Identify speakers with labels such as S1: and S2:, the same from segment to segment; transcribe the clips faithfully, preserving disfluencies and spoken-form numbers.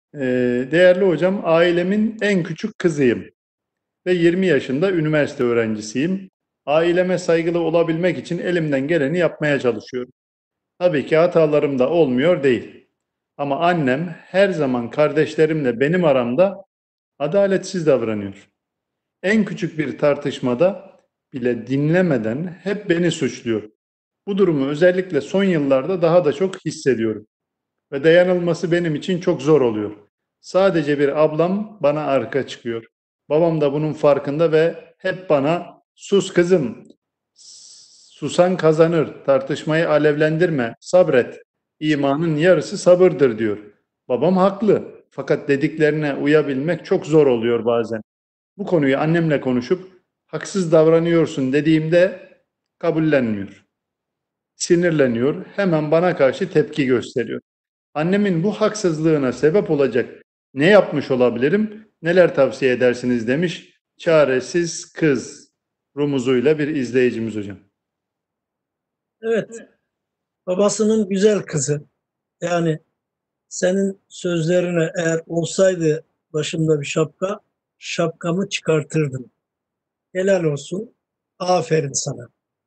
S1: Ee, değerli hocam, ailemin en küçük kızıyım ve yirmi yaşında üniversite öğrencisiyim. Aileme saygılı olabilmek için elimden geleni yapmaya çalışıyorum. Tabii ki hatalarım da olmuyor değil. Ama annem her zaman kardeşlerimle benim aramda adaletsiz davranıyor. En küçük bir tartışmada bile dinlemeden hep beni suçluyor. Bu durumu özellikle son yıllarda daha da çok hissediyorum ve dayanılması benim için çok zor oluyor. Sadece bir ablam bana arka çıkıyor. Babam da bunun farkında ve hep bana sus kızım, susan kazanır, tartışmayı alevlendirme, sabret. İmanın yarısı sabırdır diyor. Babam haklı. Fakat dediklerine uyabilmek çok zor oluyor bazen. Bu konuyu annemle konuşup haksız davranıyorsun dediğimde kabullenmiyor. Sinirleniyor, hemen bana karşı tepki gösteriyor. Annemin bu haksızlığına sebep olacak ne yapmış olabilirim? Neler tavsiye edersiniz demiş. Çaresiz kız rumuzuyla bir izleyicimiz hocam.
S2: Evet, babasının güzel kızı. Yani senin sözlerine eğer olsaydı başımda bir şapka, şapkamı çıkartırdım. Helal olsun, aferin sana.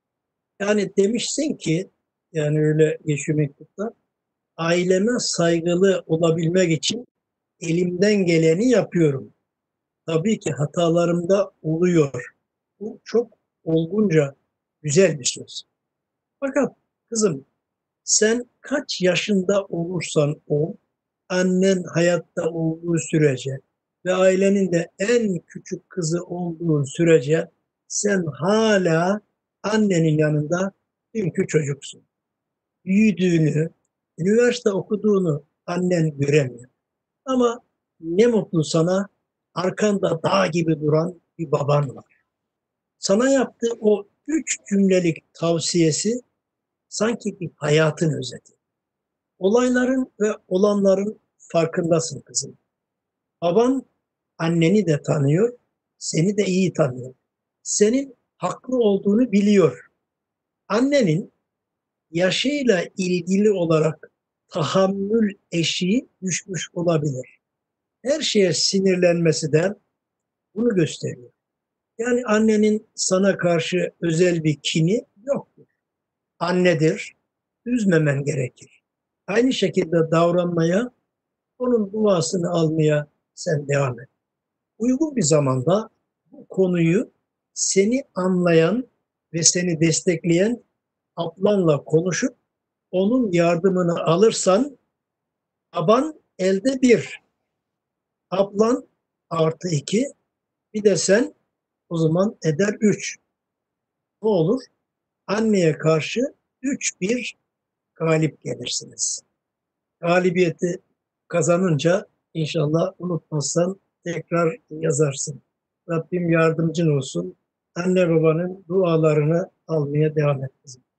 S2: Yani demişsin ki, yani öyle geçiyor mektupta, aileme saygılı olabilmek için elimden geleni yapıyorum. Tabii ki hatalarım da oluyor. Bu çok olgunca güzel bir söz. Fakat kızım, sen kaç yaşında olursan ol, annen hayatta olduğu sürece ve ailenin de en küçük kızı olduğun sürece sen hala annenin yanında dünkü çocuksun. Büyüdüğünü, üniversite okuduğunu annen göremiyor. Ama ne mutlu sana, arkanda dağ gibi duran bir baban var. Sana yaptığı o üç cümlelik tavsiyesi sanki bir hayatın özeti. Olayların ve olanların farkındasın kızım. Baban anneni de tanıyor, seni de iyi tanıyor. Senin haklı olduğunu biliyor. Annenin yaşıyla ilgili olarak tahammül eşiği düşmüş olabilir. Her şeye sinirlenmesi de bunu gösteriyor. Yani annenin sana karşı özel bir kini yoktur. Annedir, üzmemen gerekir. Aynı şekilde davranmaya, onun duasını almaya sen devam et. Uygun bir zamanda bu konuyu seni anlayan ve seni destekleyen ablanla konuşup onun yardımını alırsan baban elde bir, ablan artı iki, bir de sen o zaman eder üç. Ne olur? Anneye karşı üç bir galip gelirsiniz. Galibiyeti kazanınca inşallah unutmazsan tekrar yazarsın. Rabbim yardımcın olsun. Anne babanın dualarını almaya devam et kızım.